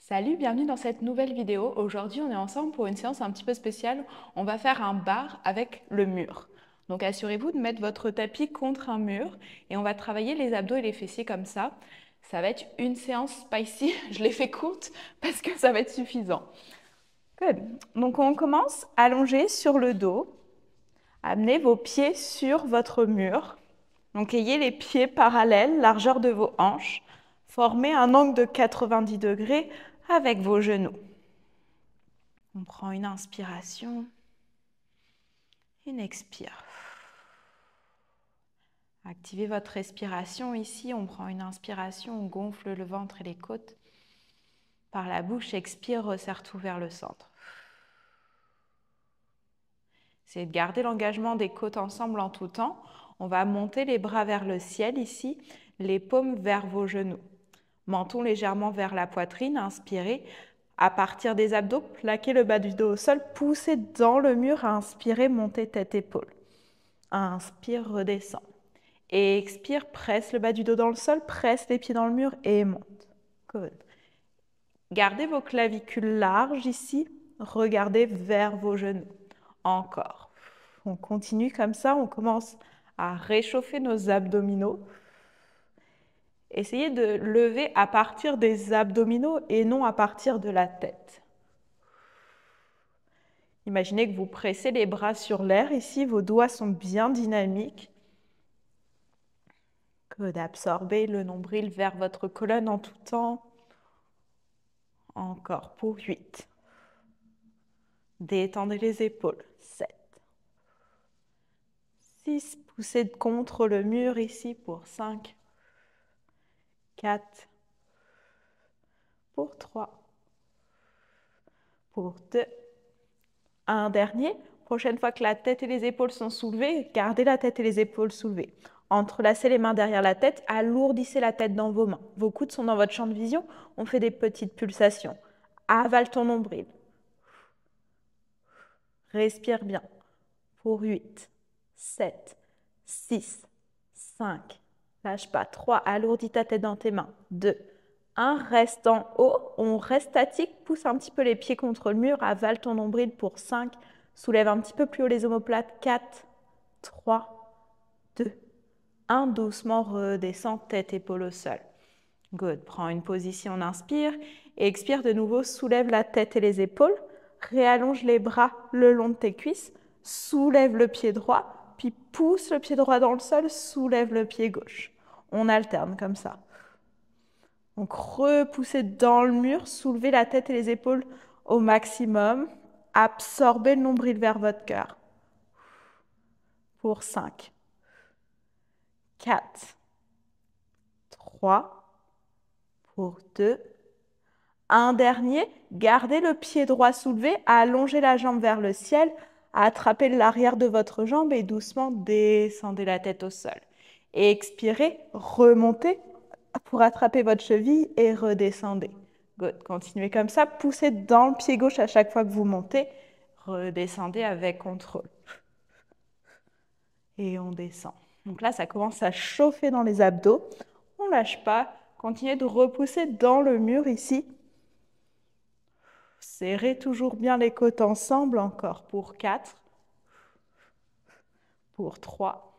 Salut, bienvenue dans cette nouvelle vidéo. Aujourd'hui, on est ensemble pour une séance un petit peu spéciale. On va faire un bar avec le mur. Donc assurez-vous de mettre votre tapis contre un mur et on va travailler les abdos et les fessiers comme ça. Ça va être une séance spicy. Je l'ai fait courte parce que ça va être suffisant. Good. Donc on commence allongé sur le dos. Amenez vos pieds sur votre mur. Donc ayez les pieds parallèles, largeur de vos hanches. Formez un angle de 90 degrés avec vos genoux. On prend une inspiration, une expire. Activez votre respiration ici. On prend une inspiration, on gonfle le ventre et les côtes. Par la bouche, expire, resserre tout vers le centre. Essayez de garder l'engagement des côtes ensemble en tout temps. On va monter les bras vers le ciel ici, les paumes vers vos genoux. Menton légèrement vers la poitrine, inspirez. À partir des abdos, plaquez le bas du dos au sol, poussez dans le mur, inspirez, montez tête-épaule. Inspire, redescend. Et expire, presse le bas du dos dans le sol, presse les pieds dans le mur et monte. Good. Gardez vos clavicules larges ici, regardez vers vos genoux. Encore. On continue comme ça, on commence à réchauffer nos abdominaux. Essayez de lever à partir des abdominaux et non à partir de la tête. Imaginez que vous pressez les bras sur l'air. Ici, vos doigts sont bien dynamiques. Que d'absorber le nombril vers votre colonne en tout temps. Encore pour 8. Détendez les épaules. 7. 6. Poussez contre le mur ici pour 5. 4. Pour 3. Pour 2. Un dernier. Prochaine fois que la tête et les épaules sont soulevées, gardez la tête et les épaules soulevées. Entrelacez les mains derrière la tête, alourdissez la tête dans vos mains. Vos coudes sont dans votre champ de vision. On fait des petites pulsations. Avale ton nombril. Respire bien. Pour 8, 7, 6, 5. Lâche pas. 3. Alourdis ta tête dans tes mains. 2, 1. Reste en haut. On reste statique. Pousse un petit peu les pieds contre le mur. Avale ton nombril pour 5. Soulève un petit peu plus haut les omoplates. 4, 3, 2, 1. Doucement redescends, tête, épaule au sol. Good. Prends une position, on inspire. Et expire de nouveau. Soulève la tête et les épaules. Réallonge les bras le long de tes cuisses. Soulève le pied droit. Puis pousse le pied droit dans le sol. Soulève le pied gauche. On alterne comme ça. Donc repoussez dans le mur. Soulevez la tête et les épaules au maximum. Absorbez le nombril vers votre cœur. Pour 5, 4, 3, pour 2, un dernier. Gardez le pied droit soulevé, allongez la jambe vers le ciel, attrapez l'arrière de votre jambe et doucement descendez la tête au sol. Et expirez, remontez pour attraper votre cheville et redescendez. Good. Continuez comme ça, poussez dans le pied gauche à chaque fois que vous montez, redescendez avec contrôle. Et on descend. Donc là, ça commence à chauffer dans les abdos. On ne lâche pas. Continuez de repousser dans le mur ici. Serrez toujours bien les côtes ensemble. Encore pour 4. Pour 3.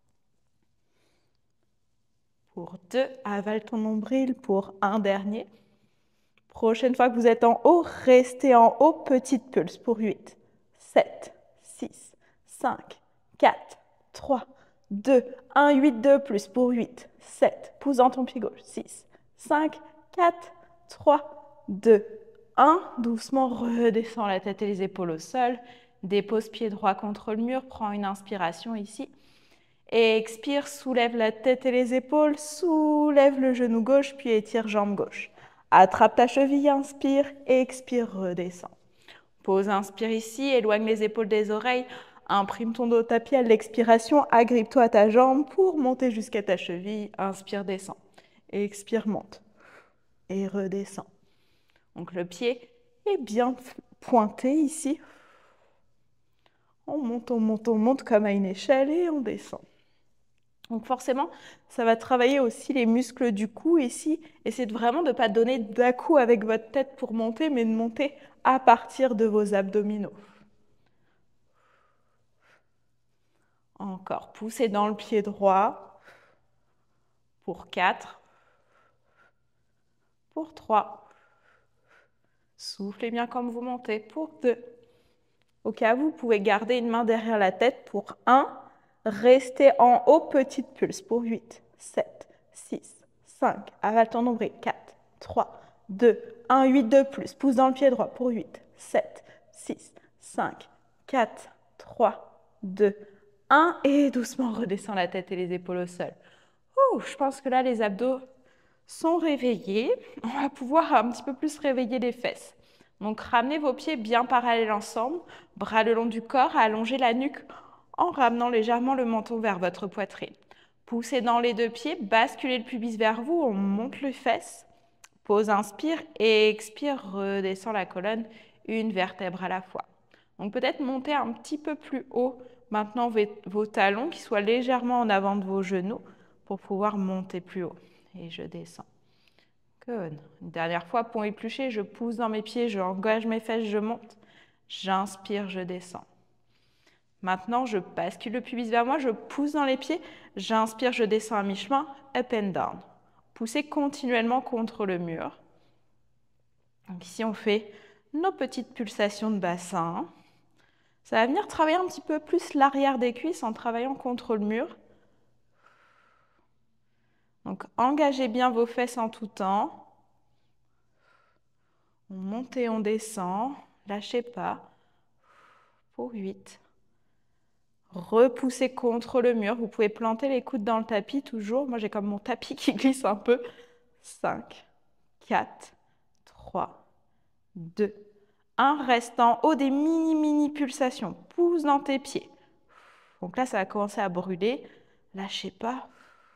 Pour 2. Avale ton nombril pour un dernier. Prochaine fois que vous êtes en haut, restez en haut. Petite pulse pour 8, 7, 6, 5, 4, 3, 2, 1, 8, 2 plus pour 8, 7, pousse dans ton pied gauche, 6, 5, 4, 3, 2, 1. Doucement, redescends la tête et les épaules au sol. Dépose pied droit contre le mur, prends une inspiration ici. Et expire, soulève la tête et les épaules, soulève le genou gauche, puis étire jambe gauche. Attrape ta cheville, inspire, expire, redescends. Pose, inspire ici, éloigne les épaules des oreilles, imprime ton dos au tapis à l'expiration, agrippe-toi à ta jambe pour monter jusqu'à ta cheville, inspire, descends. Expire, monte et redescends. Donc le pied est bien pointé ici. On monte comme à une échelle et on descend. Donc forcément, ça va travailler aussi les muscles du cou ici. Essayez vraiment de ne pas donner d'un-coup avec votre tête pour monter, mais de monter à partir de vos abdominaux. Encore, poussez dans le pied droit pour 4, pour 3. Soufflez bien comme vous montez pour 2. Au cas où, vous pouvez garder une main derrière la tête pour 1. Restez en haut, petite pulse pour 8, 7, 6, 5. Avale ton nombril, 4, 3, 2, 1, 8 de plus. Pousse dans le pied droit pour 8, 7, 6, 5, 4, 3, 2, 1. Et doucement, redescends la tête et les épaules au sol. Ouh, je pense que là, les abdos sont réveillés. On va pouvoir un petit peu plus réveiller les fesses. Donc, ramenez vos pieds bien parallèles ensemble, bras le long du corps, allongez la nuque en ramenant légèrement le menton vers votre poitrine. Poussez dans les deux pieds, basculez le pubis vers vous, on monte les fesses. Pause, inspire et expire, redescend la colonne, une vertèbre à la fois. Donc peut-être monter un petit peu plus haut maintenant vos talons qui soient légèrement en avant de vos genoux pour pouvoir monter plus haut. Et je descends. Good. Une dernière fois, pont épluché, je pousse dans mes pieds, je engage mes fesses, je monte. J'inspire, je descends. Maintenant, je bascule le pubis vers moi, je pousse dans les pieds, j'inspire, je descends à mi-chemin, up and down. Poussez continuellement contre le mur. Donc ici, on fait nos petites pulsations de bassin. Ça va venir travailler un petit peu plus l'arrière des cuisses en travaillant contre le mur. Donc, engagez bien vos fesses en tout temps. On monte et on descend. Lâchez pas. Pour 8. Repoussez contre le mur. Vous pouvez planter les coudes dans le tapis toujours. Moi, j'ai comme mon tapis qui glisse un peu. 5, 4, 3, 2, 1. Reste en haut des mini pulsations. Pousse dans tes pieds. Donc là, ça va commencer à brûler. Lâchez pas.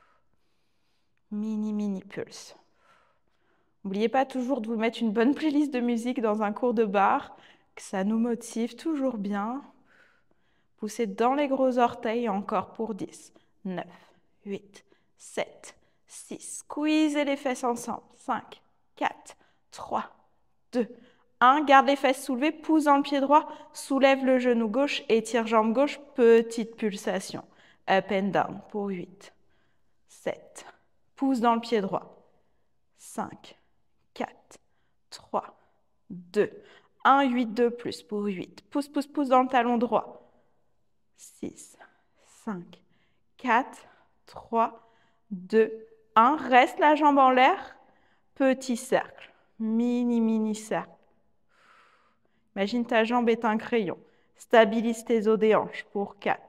Mini pulse. N'oubliez pas toujours de vous mettre une bonne playlist de musique dans un cours de barre, que ça nous motive toujours bien. Poussez dans les gros orteils encore pour 10, 9, 8, 7, 6. Squeezez les fesses ensemble. 5, 4, 3, 2, 1. Garde les fesses soulevées, pousse dans le pied droit, soulève le genou gauche, étire jambe gauche, petite pulsation. Up and down pour 8, 7. Pousse dans le pied droit. 5, 4, 3, 2, 1, 8 de plus pour 8. Pousse, pousse, pousse dans le talon droit. 6, 5, 4, 3, 2, 1. Reste la jambe en l'air. Petit cercle. Mini cercle. Imagine ta jambe est un crayon. Stabilise tes os des hanches pour 4,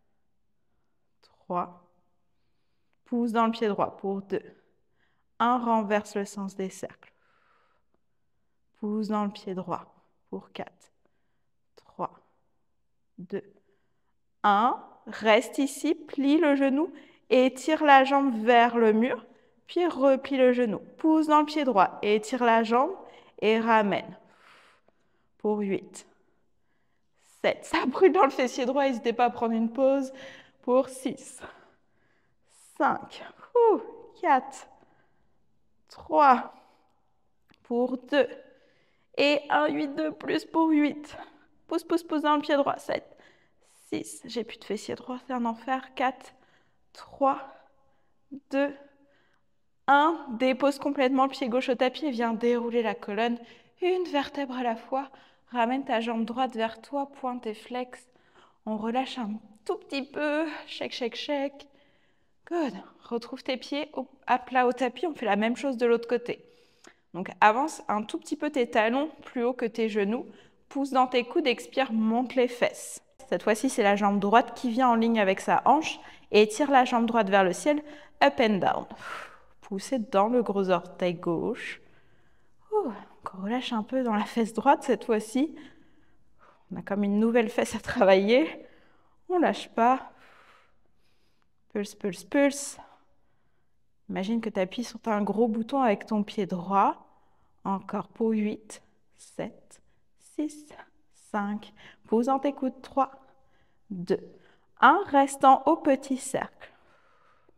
3. Pousse dans le pied droit pour 2. 1. Renverse le sens des cercles. Pousse dans le pied droit pour 4, 3, 2, 1. Reste ici, plie le genou et étire la jambe vers le mur, puis replie le genou. Pousse dans le pied droit et étire la jambe et ramène. Pour 8, 7. Ça brûle dans le fessier droit, n'hésitez pas à prendre une pause. Pour 6, 5, 4, 3, pour 2. Et un 8 de plus pour 8. Pousse, pousse, pousse dans le pied droit. 7, 6. J'ai plus de fessier droit, c'est un enfer. 4, 3, 2, 1. Dépose complètement le pied gauche au tapis et viens dérouler la colonne. Une vertèbre à la fois. Ramène ta jambe droite vers toi, pointe et flex. On relâche un tout petit peu. Shake, shake, shake. Good. Retrouve tes pieds à plat au tapis. On fait la même chose de l'autre côté. Donc avance un tout petit peu tes talons plus haut que tes genoux. Pousse dans tes coudes, expire, monte les fesses. Cette fois-ci, c'est la jambe droite qui vient en ligne avec sa hanche et étire la jambe droite vers le ciel, up and down. Poussez dans le gros orteil gauche. On relâche un peu dans la fesse droite cette fois-ci. On a comme une nouvelle fesse à travailler. On ne lâche pas. Pulse, pulse, pulse. Imagine que tu appuies sur un gros bouton avec ton pied droit. Encore pour 8, 7, 6, 5. Pose dans tes coudes. 3, 2, 1. Reste en haut, petit cercle.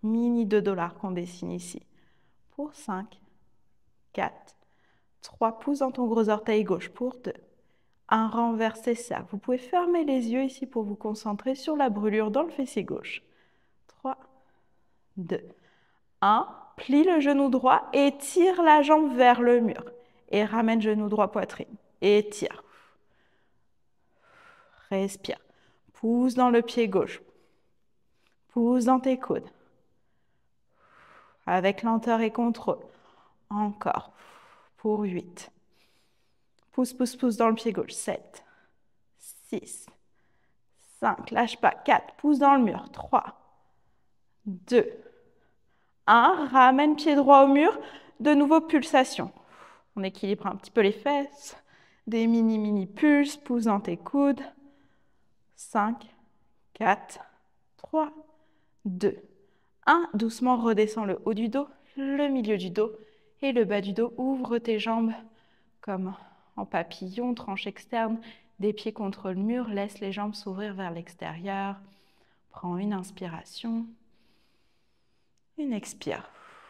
mini $2 qu'on dessine ici. Pour 5, 4, 3 pouces dans ton gros orteil gauche pour 2. Un renversé cercle. Vous pouvez fermer les yeux ici pour vous concentrer sur la brûlure dans le fessier gauche. 3, 2, 1. Plie le genou droit et tire la jambe vers le mur. Et ramène genou droit poitrine. Et tire. Respire. Pousse dans le pied gauche. Pousse dans tes coudes. Avec lenteur et contrôle. Encore. Pour 8. Pousse, pousse, pousse dans le pied gauche. 7, 6, 5, lâche pas. 4, pousse dans le mur. 3, 2, 1. Ramène pied droit au mur. De nouveau, pulsation. On équilibre un petit peu les fesses. Des mini pulses. Pousse dans tes coudes. 5, 4, 3, 2, 1. Doucement, redescends le haut du dos, le milieu du dos et le bas du dos. Ouvre tes jambes comme en papillon, tranche externe, des pieds contre le mur. Laisse les jambes s'ouvrir vers l'extérieur. Prends une inspiration. Une expire.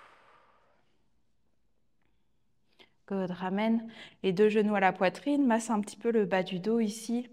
Good. Ramène les 2 genoux à la poitrine. Masse un petit peu le bas du dos ici.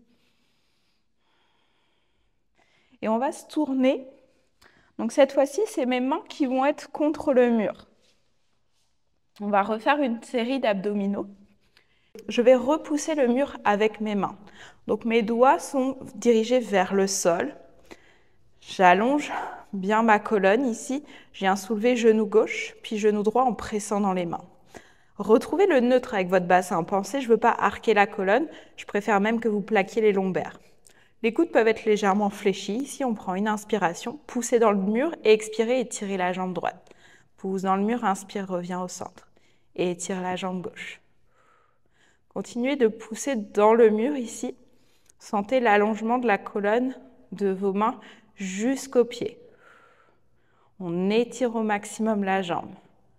Et on va se tourner. Donc cette fois-ci, c'est mes mains qui vont être contre le mur. On va refaire une série d'abdominaux. Je vais repousser le mur avec mes mains. Donc mes doigts sont dirigés vers le sol. J'allonge bien ma colonne ici. Je viens soulever genou gauche, puis genou droit en pressant dans les mains. Retrouvez le neutre avec votre bassin. Pensez, je ne veux pas arquer la colonne. Je préfère même que vous plaquiez les lombaires. Les coudes peuvent être légèrement fléchis. Ici, on prend une inspiration, poussez dans le mur et expirez et tirez la jambe droite. Pousse dans le mur, inspire, reviens au centre. Et étire la jambe gauche. Continuez de pousser dans le mur ici. Sentez l'allongement de la colonne de vos mains jusqu'aux pieds. On étire au maximum la jambe.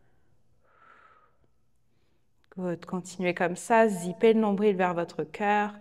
Good. Continuez comme ça, zippez le nombril vers votre cœur.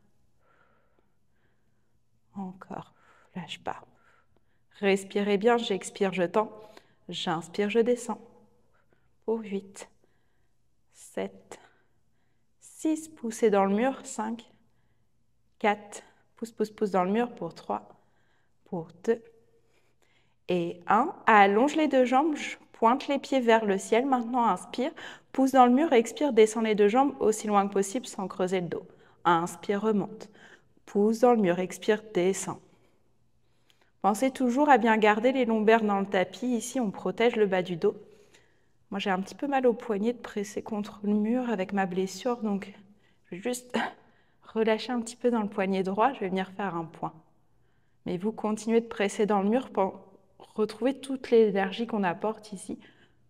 Encore, lâche pas. Respirez bien, j'expire, je tends. J'inspire, je descends. Pour 8, 7, 6, poussez dans le mur. 5, 4, pousse, pousse, pousse dans le mur. Pour 3, pour 2 et 1. Allonge les 2 jambes, pointe les pieds vers le ciel. Maintenant, inspire, pousse dans le mur, expire, descends les 2 jambes aussi loin que possible sans creuser le dos. Inspire, remonte. Pousse dans le mur, expire, descends. Pensez toujours à bien garder les lombaires dans le tapis. Ici, on protège le bas du dos. Moi, j'ai un petit peu mal au poignet de presser contre le mur avec ma blessure. Donc, je vais juste relâcher un petit peu dans le poignet droit. Je vais venir faire un point. Mais vous continuez de presser dans le mur pour retrouver toute l'énergie qu'on apporte ici.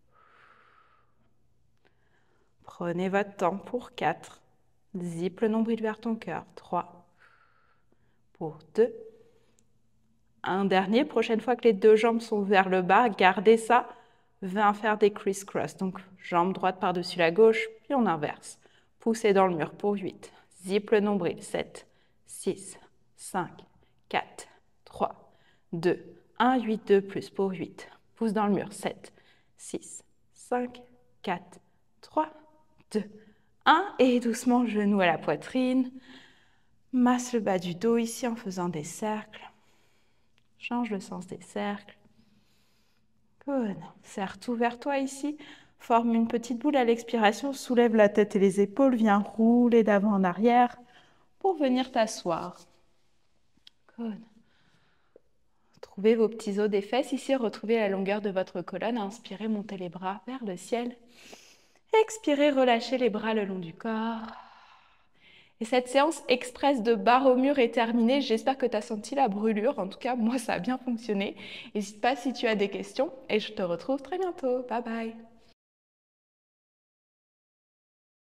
Prenez votre temps pour 4. Zip le nombril vers ton cœur. 3. Pour 2. Un dernier, prochaine fois que les 2 jambes sont vers le bas, gardez ça, viens faire des criss-cross. Donc, jambe droite par-dessus la gauche, puis on inverse. Poussez dans le mur pour 8. Zip le nombril. 7, 6, 5, 4, 3, 2, 1, 8, 2 plus pour 8. Pousse dans le mur. 7, 6, 5, 4, 3, 2, 1. Et doucement, genou à la poitrine. Masse le bas du dos ici en faisant des cercles. Change le sens des cercles. Good. Serre tout vers toi ici. Forme une petite boule à l'expiration. Soulève la tête et les épaules. Viens rouler d'avant en arrière pour venir t'asseoir. Good. Trouvez vos petits os des fesses ici. Retrouvez la longueur de votre colonne. Inspirez, montez les bras vers le ciel. Expirez, relâchez les bras le long du corps. Et cette séance express de barre au mur est terminée. J'espère que tu as senti la brûlure. En tout cas, moi, ça a bien fonctionné. N'hésite pas si tu as des questions et je te retrouve très bientôt. Bye bye.